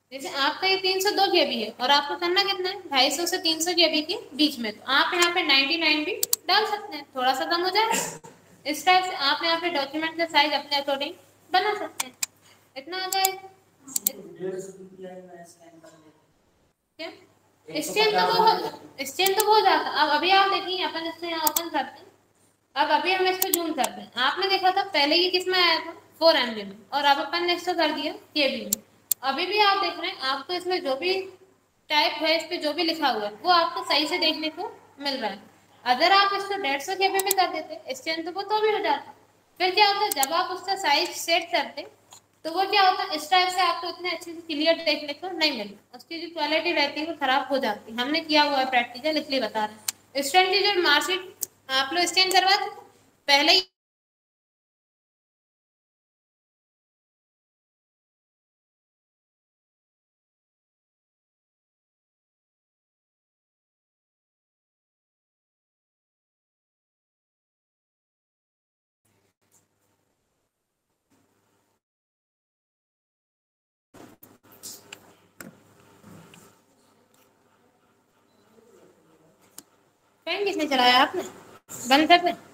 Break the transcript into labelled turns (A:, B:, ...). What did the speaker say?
A: जैसे आपका ये 302 GB है और आपको करना कितना है 250 से 300 GB के बीच में, तो आप यहाँ पे 99 भी डाल सकते हैं, थोड़ा सा कम हो जाएगा। इस टाइप से आप यहाँ पे डॉक्यूमेंट का साइज अपने अकॉर्डिंग बना सकते हैं। इतना आ जाएगा। क्या स्टेन तो हो जाता। अब अभी आप देखिए अपन इसको यहाँ ओपन करते हैं। अब अभी हम इसको जूम करते हैं। आपने देखा था पहले ये किस में आया था 4 MB में, और अब अपन ने इसको कर दिया KB में। अभी भी आप देख रहे हैं आपको इसमें जो भी टाइप है, इस पे जो भी लिखा हुआ है वो आपको सही से देखने को मिल रहा है। अगर आप इसको 150 KB में कर देते स्टैंड तो भी हो जाता। फिर क्या होता है जब आप उसका साइज सेट करते तो वो क्या होता है इस टाइप से आपको इतने अच्छे से क्लियर देखने को नहीं मिलता, उसकी जो क्वालिटी रहती है वो खराब हो जाती है। हमने किया हुआ है प्रैक्टिकल, इसलिए बता रहे हैं। स्टैंड की जो मार्कशीट आप लोग स्कैन करवा थे पहले ही। फैन किसने चलाया? आपने? बंद कर दें।